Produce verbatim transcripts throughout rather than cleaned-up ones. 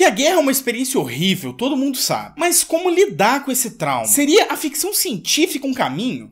Que a guerra é uma experiência horrível, todo mundo sabe. Mas como lidar com esse trauma? Seria a ficção científica um caminho?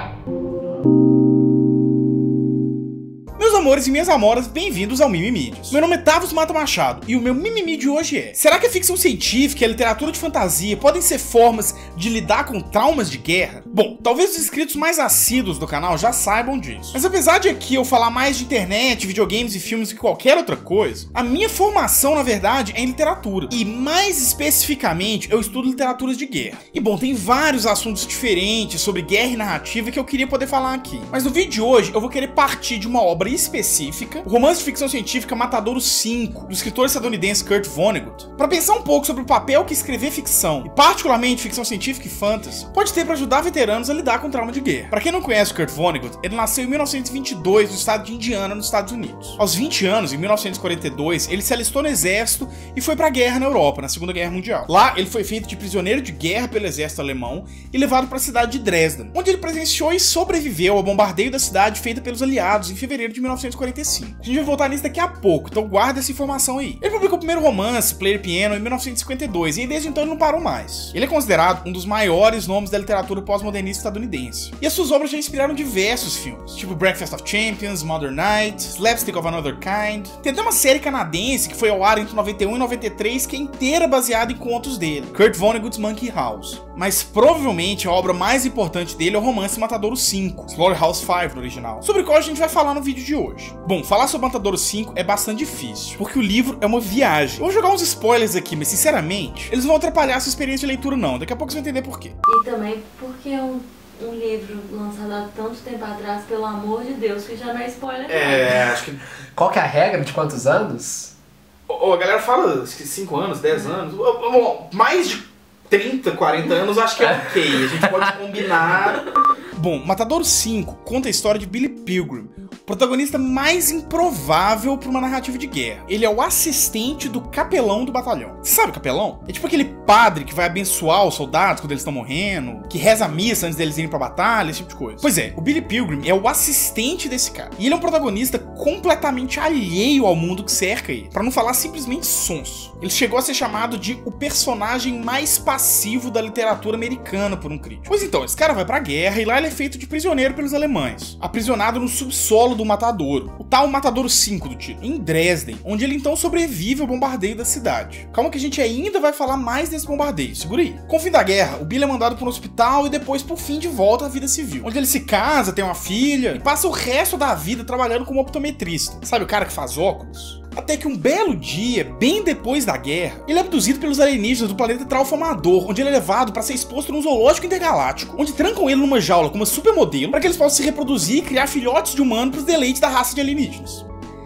Meus amores e minhas amoras, bem-vindos ao Mimimídios. Meu nome é Tavos Mata Machado e o meu mimimi de hoje é: será que a ficção científica e a literatura de fantasia podem ser formas de lidar com traumas de guerra? Bom, talvez os inscritos mais assíduos do canal já saibam disso. Mas apesar de aqui eu falar mais de internet, videogames e filmes do que qualquer outra coisa, a minha formação, na verdade, é em literatura. E mais especificamente, eu estudo literaturas de guerra. E bom, tem vários assuntos diferentes sobre guerra e narrativa que eu queria poder falar aqui. Mas no vídeo de hoje eu vou querer partir de uma obra específica, o romance de ficção científica Matadouro cinco, do escritor estadunidense Kurt Vonnegut, para pensar um pouco sobre o papel que escrever ficção, e particularmente ficção científica e fantasy, pode ter para ajudar veteranos a lidar com trauma de guerra. Para quem não conhece o Kurt Vonnegut, ele nasceu em mil novecentos e vinte e dois no estado de Indiana, nos Estados Unidos. Aos vinte anos, em mil novecentos e quarenta e dois, ele se alistou no exército e foi para a guerra na Europa, na Segunda Guerra Mundial. Lá, ele foi feito de prisioneiro de guerra pelo exército alemão e levado para a cidade de Dresden, onde ele presenciou e sobreviveu ao bombardeio da cidade feita pelos aliados em fevereiro de mil novecentos e quarenta e cinco. A gente vai voltar nisso daqui a pouco, então guarda essa informação aí. Ele publicou o primeiro romance, Player Piano, em mil novecentos e cinquenta e dois, e desde então ele não parou mais. Ele é considerado um dos maiores nomes da literatura pós-modernista estadunidense. E as suas obras já inspiraram diversos filmes, tipo Breakfast of Champions, Mother Night, Slapstick of Another Kind. Tem até uma série canadense que foi ao ar entre noventa e um e noventa e três, que é inteira baseada em contos dele, Kurt Vonnegut's Monkey House. Mas provavelmente a obra mais importante dele é o romance Matadouro cinco, Slaughterhouse cinco no original, sobre o qual a gente vai falar no vídeo de hoje. Bom, falar sobre Matadouro cinco é bastante difícil, porque o livro é uma viagem. Eu vou jogar uns spoilers aqui, mas sinceramente, eles não vão atrapalhar a sua experiência de leitura não, daqui a pouco você vai entender por quê. E também porque é um, um livro lançado há tanto tempo atrás, pelo amor de Deus, que já não é spoiler. É, acho que... Qual que é a regra de quantos anos? Oh, a galera fala cinco anos, dez anos, bom, mais de trinta, quarenta anos acho que é ok, a gente pode combinar. Bom, Matadouro cinco conta a história de Billy Pilgrim, o protagonista mais improvável para uma narrativa de guerra. Ele é o assistente do capelão do batalhão. Você sabe o capelão? É tipo aquele padre que vai abençoar os soldados quando eles estão morrendo, que reza a missa antes deles irem pra batalha, esse tipo de coisa. Pois é, o Billy Pilgrim é o assistente desse cara. E ele é um protagonista completamente alheio ao mundo que cerca ele, pra não falar simplesmente sonso. Ele chegou a ser chamado de o personagem mais passivo da literatura americana por um crítico. Pois então, esse cara vai pra guerra e lá ele é feito de prisioneiro pelos alemães, aprisionado no subsolo do Matadouro, o tal Matadouro cinco do título, em Dresden, onde ele então sobrevive ao bombardeio da cidade. Calma que a gente ainda vai falar mais desse bombardeio, segura aí. Com o fim da guerra, o Billy é mandado para um hospital e depois por fim de volta à vida civil, onde ele se casa, tem uma filha e passa o resto da vida trabalhando como optometrista. Sabe o cara que faz óculos? Até que um belo dia, bem depois da guerra, ele é abduzido pelos alienígenas do planeta Tralfamador, onde ele é levado para ser exposto num zoológico intergaláctico, onde trancam ele numa jaula com uma supermodelo para que eles possam se reproduzir e criar filhotes de humano para os deleites da raça de alienígenas.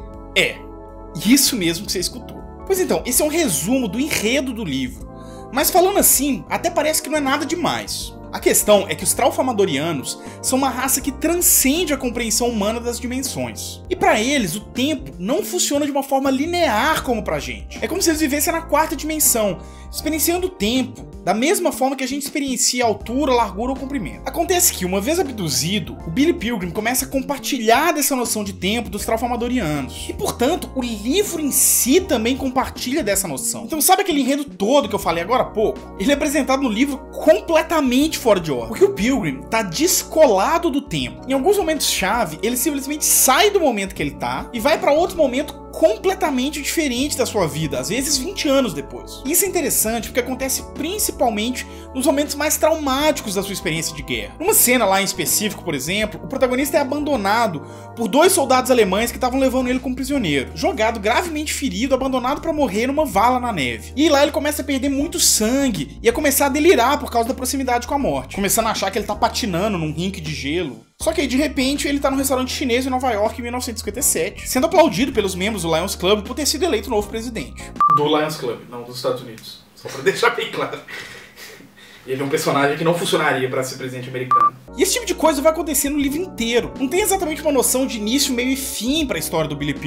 É, isso mesmo que você escutou. Pois então, esse é um resumo do enredo do livro, mas falando assim, até parece que não é nada demais. A questão é que os Tralfamadorianos são uma raça que transcende a compreensão humana das dimensões. E pra eles, o tempo não funciona de uma forma linear como pra gente. É como se eles vivessem na quarta dimensão, experienciando o tempo da mesma forma que a gente experiencia altura, largura ou comprimento. Acontece que, uma vez abduzido, o Billy Pilgrim começa a compartilhar dessa noção de tempo dos Tralfamadorianos. E, portanto, o livro em si também compartilha dessa noção. Então, sabe aquele enredo todo que eu falei agora há pouco? Ele é apresentado no livro completamente fora de ordem, porque o Pilgrim tá descolado do tempo. Em alguns momentos-chave, ele simplesmente sai do momento que ele tá e vai pra outro momento completamente diferente da sua vida, às vezes vinte anos depois. Isso é interessante porque acontece principalmente nos momentos mais traumáticos da sua experiência de guerra. Numa cena lá em específico, por exemplo, o protagonista é abandonado por dois soldados alemães que estavam levando ele como prisioneiro, jogado gravemente ferido, abandonado para morrer numa vala na neve. E lá ele começa a perder muito sangue e a começar a delirar por causa da proximidade com a morte, começando a achar que ele tá patinando num rink de gelo. Só que aí, de repente, ele tá num restaurante chinês em Nova York em mil novecentos e cinquenta e sete, sendo aplaudido pelos membros do Lions Club por ter sido eleito o novo presidente. Do Lions Club, não dos Estados Unidos. Só pra deixar bem claro. Ele é um personagem que não funcionaria pra ser presidente americano. E esse tipo de coisa vai acontecer no livro inteiro. Não tem exatamente uma noção de início, meio e fim pra história do Billy Pilgrim.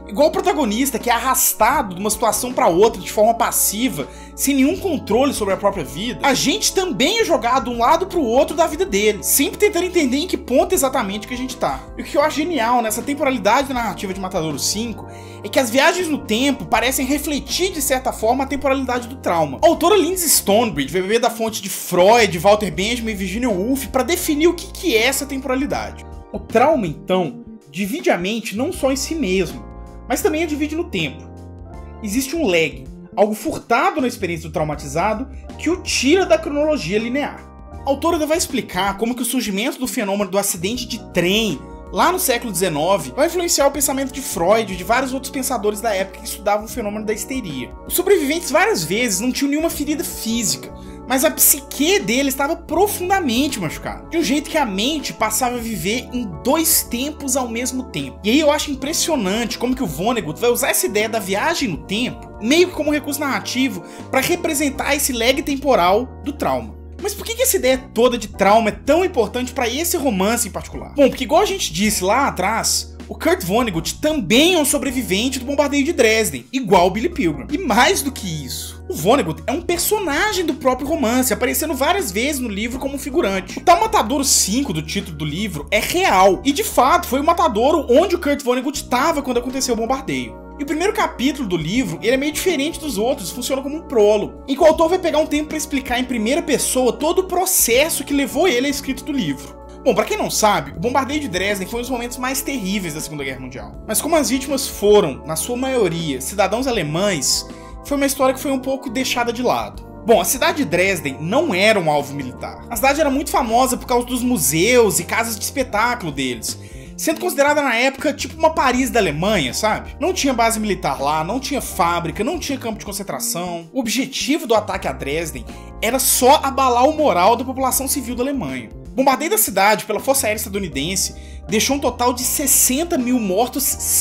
Igual o protagonista que é arrastado de uma situação pra outra de forma passiva, sem nenhum controle sobre a própria vida, a gente também é jogado de um lado pro outro da vida dele, sempre tentando entender em que ponto exatamente que a gente tá. E o que eu acho genial nessa temporalidade narrativa de Matadouro cinco é que as viagens no tempo parecem refletir de certa forma a temporalidade do trauma. A autora Lindsay Stonebridge vai beber da fonte de Freud, Walter Benjamin e Virginia Woolf para definir o que que é essa temporalidade. O trauma, então, divide a mente não só em si mesmo, mas também a divide no tempo. Existe um lag, algo furtado na experiência do traumatizado que o tira da cronologia linear. A autora vai explicar como que o surgimento do fenômeno do acidente de trem lá no século dezenove vai influenciar o pensamento de Freud e de vários outros pensadores da época que estudavam o fenômeno da histeria. Os sobreviventes várias vezes não tinham nenhuma ferida física, mas a psique dele estava profundamente machucada, de um jeito que a mente passava a viver em dois tempos ao mesmo tempo. E aí eu acho impressionante como que o Vonnegut vai usar essa ideia da viagem no tempo meio que como recurso narrativo para representar esse lag temporal do trauma. Mas por que essa ideia toda de trauma é tão importante para esse romance em particular? Bom, porque igual a gente disse lá atrás, o Kurt Vonnegut também é um sobrevivente do bombardeio de Dresden, igual o Billy Pilgrim. E mais do que isso, o Vonnegut é um personagem do próprio romance, aparecendo várias vezes no livro como um figurante. O tal Matadouro cinco do título do livro é real, e de fato foi o matadouro onde o Kurt Vonnegut estava quando aconteceu o bombardeio. E o primeiro capítulo do livro, ele é meio diferente dos outros, funciona como um prólogo, em que o autor vai pegar um tempo para explicar em primeira pessoa todo o processo que levou ele à escrita do livro. Bom, pra quem não sabe, o bombardeio de Dresden foi um dos momentos mais terríveis da Segunda Guerra Mundial. Mas como as vítimas foram, na sua maioria, cidadãos alemães, foi uma história que foi um pouco deixada de lado. Bom, a cidade de Dresden não era um alvo militar. A cidade era muito famosa por causa dos museus e casas de espetáculo deles, sendo considerada na época tipo uma Paris da Alemanha, sabe? Não tinha base militar lá, não tinha fábrica, não tinha campo de concentração. O objetivo do ataque a Dresden era só abalar o moral da população civil da Alemanha. O bombardeio da cidade pela Força Aérea Estadunidense deixou um total de sessenta mil mortos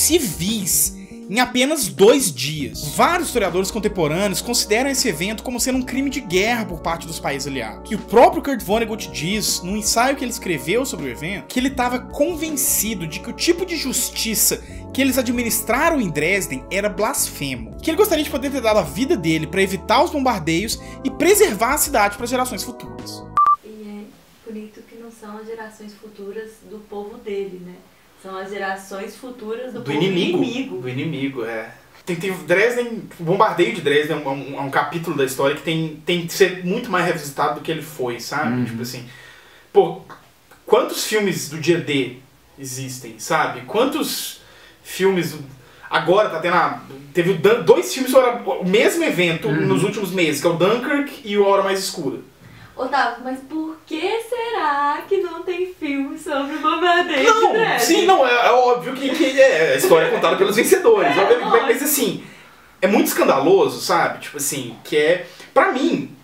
civis em apenas dois dias. Vários historiadores contemporâneos consideram esse evento como sendo um crime de guerra por parte dos países aliados. E o próprio Kurt Vonnegut diz, num ensaio que ele escreveu sobre o evento, que ele estava convencido de que o tipo de justiça que eles administraram em Dresden era blasfemo. Que ele gostaria de poder ter dado a vida dele para evitar os bombardeios e preservar a cidade para gerações futuras. E é bonito que não são as gerações futuras do povo dele, né? São as gerações futuras do, do povo inimigo, inimigo. Do inimigo, é. Tem, tem Dresden, o bombardeio de Dresden é um, é um capítulo da história que tem, tem que ser muito mais revisitado do que ele foi, sabe? Uhum. Tipo assim, pô, quantos filmes do dia D existem, sabe? Quantos filmes... Agora tá tendo a, teve dois filmes sobre o mesmo evento uhum. nos últimos meses, que é o Dunkirk e o A Hora Mais Escura. Otávio, mas por que será que não tem filme sobre o bombardeio não, de Dresden? Sim, não, é, é óbvio que, que é, a história é contada pelos vencedores. É, obviamente, mas assim, é muito escandaloso, sabe? Tipo assim, que é... Pra mim,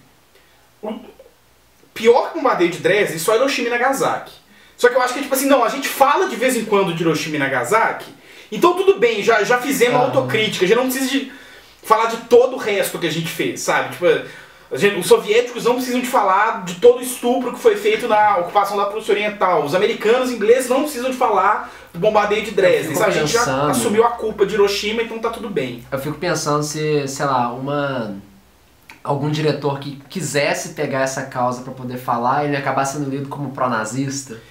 o pior que o bombardeio de Dresden só é Hiroshima e Nagasaki. Só que eu acho que, tipo assim, não, a gente fala de vez em quando de Hiroshima e Nagasaki, então tudo bem, já, já fizemos uma autocrítica, já não precisa de falar de todo o resto que a gente fez, sabe? Tipo... Os soviéticos não precisam de falar de todo o estupro que foi feito na ocupação da Prússia Oriental. Os americanos e ingleses não precisam de falar do bombardeio de Dresden. Sabe? A gente já assumiu a culpa de Hiroshima, então tá tudo bem. Eu fico pensando se, sei lá, uma algum diretor que quisesse pegar essa causa pra poder falar, ele acabar sendo lido como pró-nazista.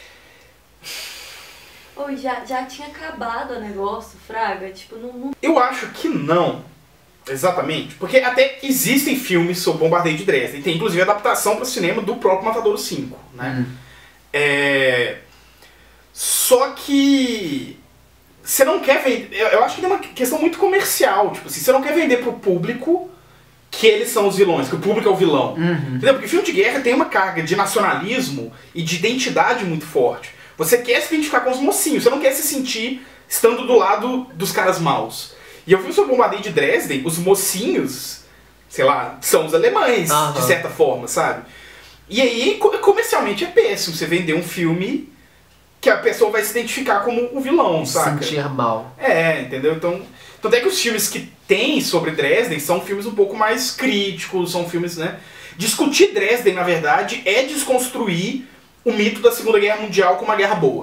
Oh, já, já tinha acabado o negócio, Fraga? Tipo, não, não... Eu acho que não. Exatamente, porque até existem filmes sobre o bombardeio de Dresden, tem inclusive adaptação para cinema do próprio Matadouro cinco, né? Hum. É... Só que você não quer vender, eu acho que é uma questão muito comercial, tipo assim, você não quer vender pro público que eles são os vilões, que o público é o vilão, uhum. entendeu? Porque filme de guerra tem uma carga de nacionalismo e de identidade muito forte. Você quer se identificar com os mocinhos, você não quer se sentir estando do lado dos caras maus. E eu vi sobre o bombardeio de Dresden, os mocinhos, sei lá, são os alemães, uhum. de certa forma, sabe? E aí, comercialmente é péssimo você vender um filme que a pessoa vai se identificar como o vilão, sabe? Sentir mal. É, entendeu? Então, tanto é que os filmes que tem sobre Dresden são filmes um pouco mais críticos, são filmes, né? Discutir Dresden, na verdade, é desconstruir o mito da Segunda Guerra Mundial como uma guerra boa.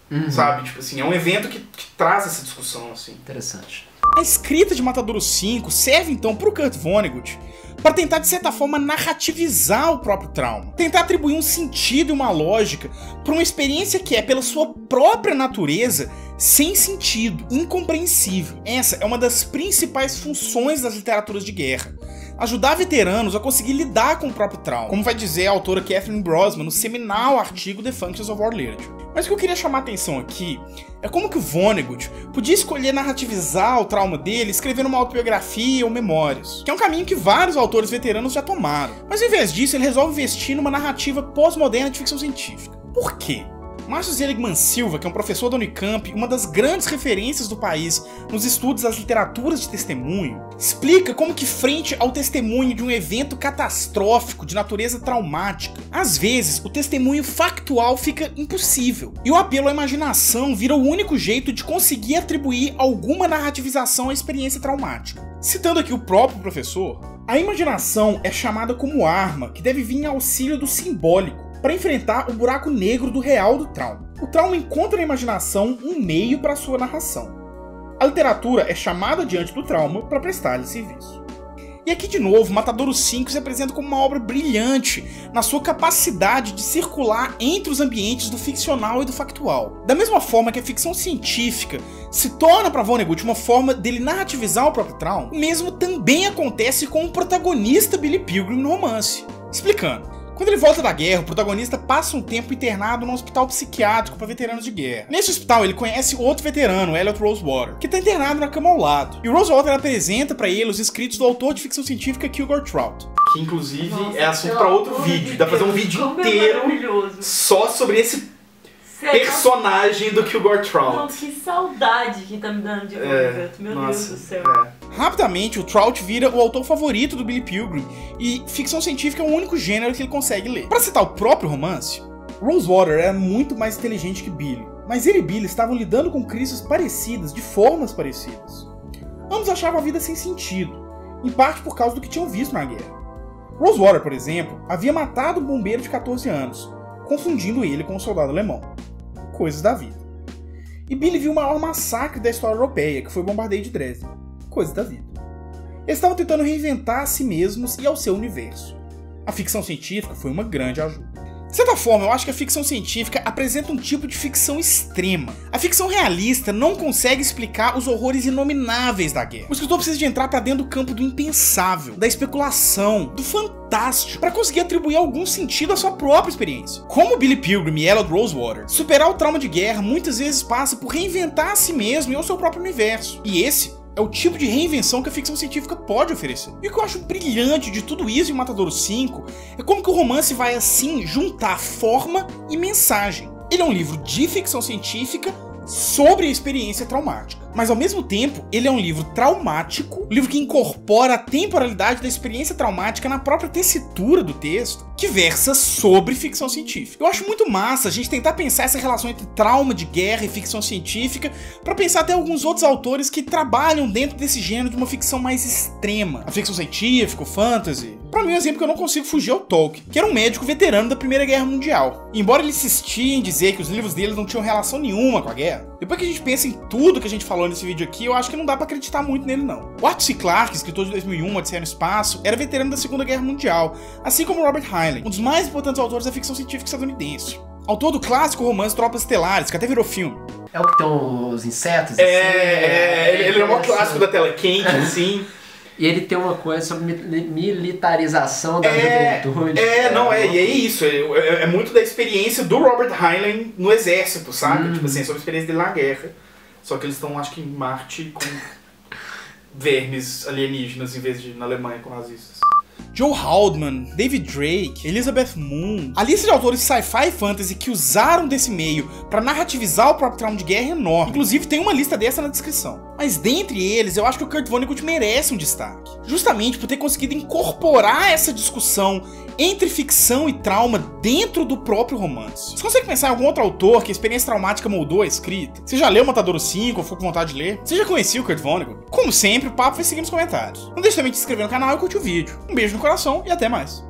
Uhum. sabe? Tipo assim, é um evento que, que traz essa discussão, assim. Interessante. A escrita de Matadouro cinco serve então pro Kurt Vonnegut para tentar, de certa forma, narrativizar o próprio trauma. Tentar atribuir um sentido e uma lógica para uma experiência que é, pela sua própria natureza, sem sentido, incompreensível. Essa é uma das principais funções das literaturas de guerra. Ajudar veteranos a conseguir lidar com o próprio trauma, como vai dizer a autora Catherine Brosman no seminal artigo The Functions of War Literature. Mas o que eu queria chamar a atenção aqui é como que o Vonnegut podia escolher narrativizar o trauma dele escrevendo uma autobiografia ou memórias, que é um caminho que vários autores veteranos já tomaram. Mas ao invés disso, ele resolve investir numa narrativa pós-moderna de ficção científica. Por quê? Márcio Seligman Silva, que é um professor da Unicamp e uma das grandes referências do país nos estudos das literaturas de testemunho, explica como que, frente ao testemunho de um evento catastrófico de natureza traumática, às vezes o testemunho factual fica impossível, e o apelo à imaginação vira o único jeito de conseguir atribuir alguma narrativização à experiência traumática. Citando aqui o próprio professor, a imaginação é chamada como arma que deve vir em auxílio do simbólico para enfrentar o buraco negro do real do trauma. O trauma encontra na imaginação um meio para sua narração. A literatura é chamada diante do trauma para prestar-lhe serviço. E aqui de novo, Matadouro cinco se apresenta como uma obra brilhante na sua capacidade de circular entre os ambientes do ficcional e do factual. Da mesma forma que a ficção científica se torna para Vonnegut uma forma dele narrativizar o próprio trauma, o mesmo também acontece com o protagonista Billy Pilgrim no romance. Explicando. Quando ele volta da guerra, o protagonista passa um tempo internado num hospital psiquiátrico para veteranos de guerra. Nesse hospital, ele conhece outro veterano, Elliot Rosewater, que está internado na cama ao lado. E o Rosewater apresenta para ele os escritos do autor de ficção científica Kilgore Trout. Que inclusive Nossa, é assunto para outro vídeo. Dá pra fazer um vídeo inteiro só sobre esse Sério? personagem do Kilgore Trout. Não, que saudade que tá me dando de Vonnegut, é, meu nossa, Deus do céu. É. Rapidamente, o Trout vira o autor favorito do Billy Pilgrim, e ficção científica é o único gênero que ele consegue ler. Para citar o próprio romance, Rosewater era muito mais inteligente que Billy, mas ele e Billy estavam lidando com crises parecidas, de formas parecidas. Ambos achavam a vida sem sentido, em parte por causa do que tinham visto na guerra. Rosewater, por exemplo, havia matado um bombeiro de quatorze anos, confundindo ele com um soldado alemão. Coisas da vida. E Billy viu o maior massacre da história europeia, que foi o bombardeio de Dresden. Coisas da vida. Eles estavam tentando reinventar a si mesmos e ao seu universo. A ficção científica foi uma grande ajuda. De certa forma, eu acho que a ficção científica apresenta um tipo de ficção extrema. A ficção realista não consegue explicar os horrores inomináveis da guerra. O escritor precisa de entrar para dentro do campo do impensável, da especulação, do fantástico, para conseguir atribuir algum sentido à sua própria experiência. Como Billy Pilgrim e Elliot Rosewater, superar o trauma de guerra muitas vezes passa por reinventar a si mesmo e ao seu próprio universo. E esse é o tipo de reinvenção que a ficção científica pode oferecer. E o que eu acho brilhante de tudo isso em Matadouro cinco é como que o romance vai assim juntar forma e mensagem. Ele é um livro de ficção científica sobre a experiência traumática. Mas ao mesmo tempo, ele é um livro traumático, um livro que incorpora a temporalidade da experiência traumática na própria tessitura do texto, que versa sobre ficção científica. Eu acho muito massa a gente tentar pensar essa relação entre trauma de guerra e ficção científica, para pensar até alguns outros autores que trabalham dentro desse gênero de uma ficção mais extrema. A ficção científica, o fantasy. Pra mim, um exemplo que eu não consigo fugir é o Tolkien, que era um médico veterano da Primeira Guerra Mundial. E embora ele insistia em dizer que os livros dele não tinham relação nenhuma com a guerra, depois que a gente pensa em tudo que a gente falou nesse vídeo aqui, eu acho que não dá pra acreditar muito nele não. O Arthur C. Clarke, escritor de dois mil e um, Odisseia no Espaço, era veterano da Segunda Guerra Mundial, assim como Robert Heinlein, um dos mais importantes autores da ficção científica estadunidense. Autor do clássico romance Tropas Estelares, que até virou filme. É o que tem os insetos? É, assim, é, ele, ele é um clássico da tela quente, assim. E ele tem uma coisa sobre militarização da é, juventude. É, não, é, e é isso. É, é, é muito da experiência do Robert Heinlein no exército, sabe? Hum. Tipo assim, sobre a experiência dele na guerra. Só que eles estão, acho que, em Marte com vermes alienígenas em vez de na Alemanha com nazistas. Joe Haldeman, David Drake, Elizabeth Moon. A lista de autores de sci-fi e fantasy que usaram desse meio para narrativizar o próprio trauma de guerra é enorme. Inclusive tem uma lista dessa na descrição. Mas dentre eles, eu acho que o Kurt Vonnegut merece um destaque. Justamente por ter conseguido incorporar essa discussão entre ficção e trauma dentro do próprio romance. Você consegue pensar em algum outro autor que a experiência traumática moldou a escrita? Você já leu Matadouro cinco ou ficou com vontade de ler? Você já conhecia o Kurt Vonnegut? Como sempre, o papo vai seguir nos comentários. Não deixe também de se inscrever no canal e curtir o vídeo. Um beijo no coração e até mais.